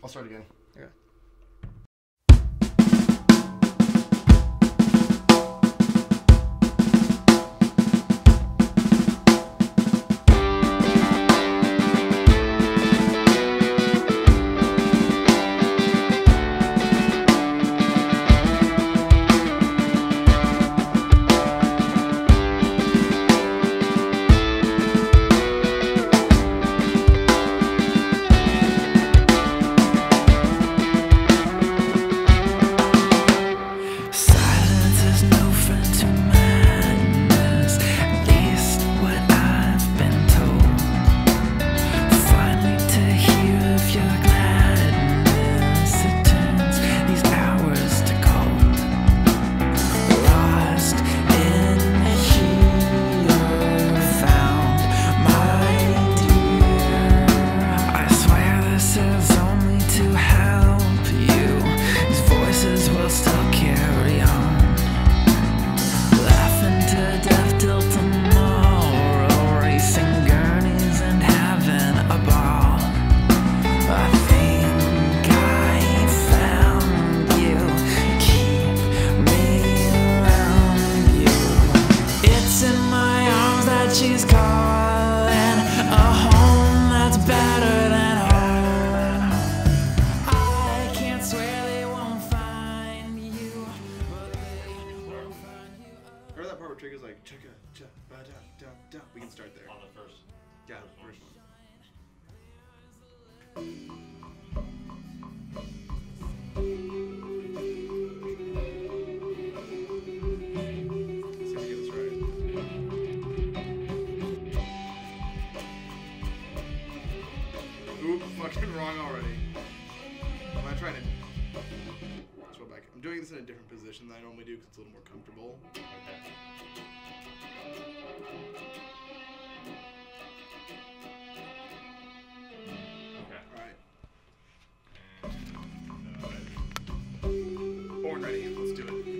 I'll start again. Okay. She's calling a home that's better than home. I can't swear they won't find you, but they won't find you. Remember that part where Trigger's like, chugga, chugga, ba da da da. We can start there. On the first. Yeah, the first one. See if we get this right. Oop, fucking wrong already. I'm not trying to. Let's go back. I'm doing this in a different position than I normally do because it's a little more comfortable. Okay. Alright. Born ready. Let's do it.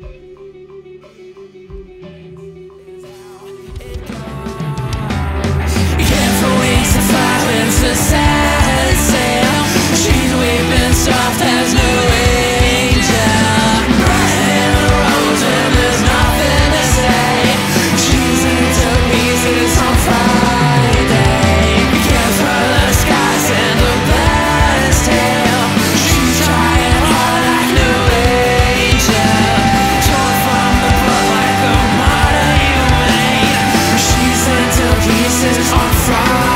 She's weeping soft as no angel. Bright rose and there's nothing to say. She's into pieces on Friday. Gives her the skies and the best tale. She's trying hard like no angel. Torn from the blood like a martyr you made. She's into pieces on Friday.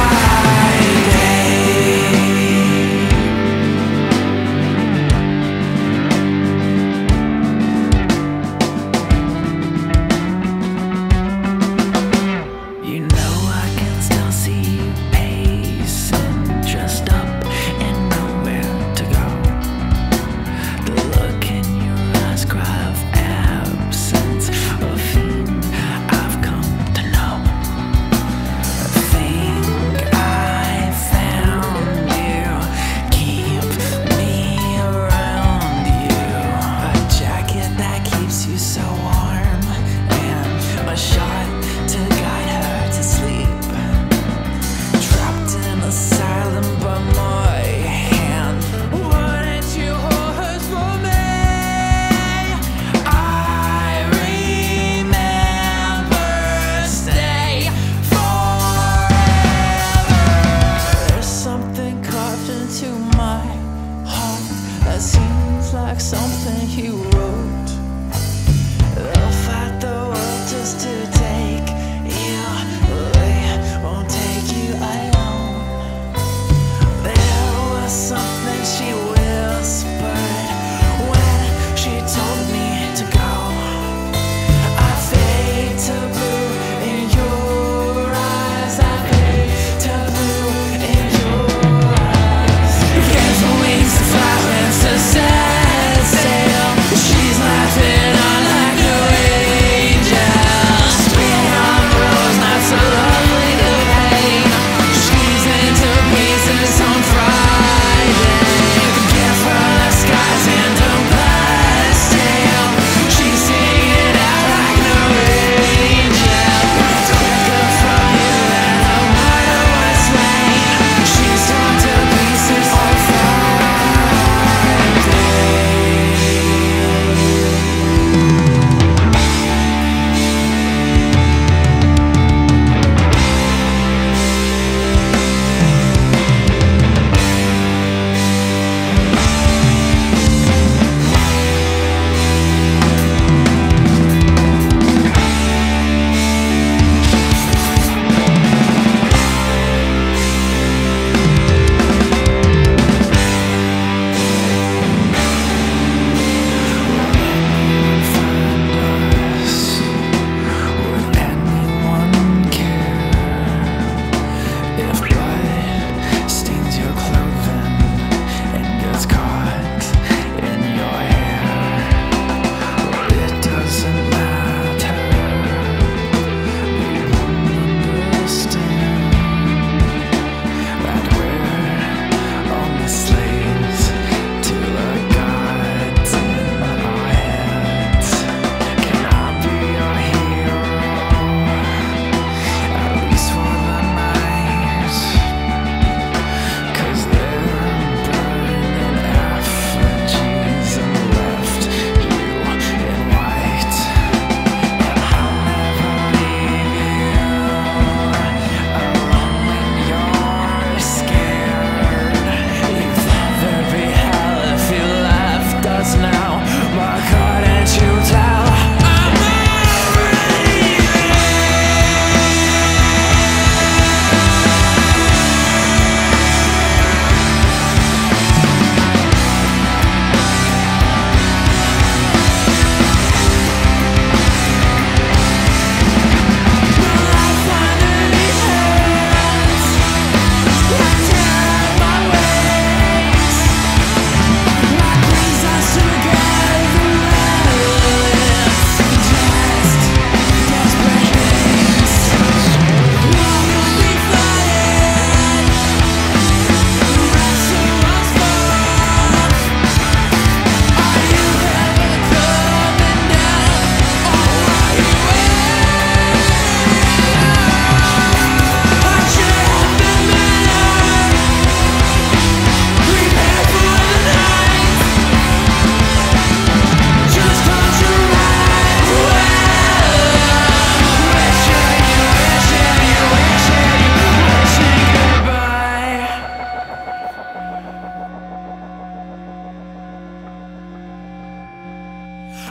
Like something he wrote. They'll fight the world just to take you. They won't take you alone. There was something she whispered when she told me to go. I fade to blue in your eyes. I fade to blue in your eyes. Give her wings to fly when to set sail. She's like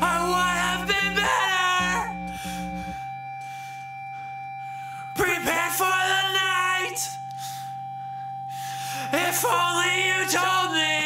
I would have been better. Prepared for the night. If only you told me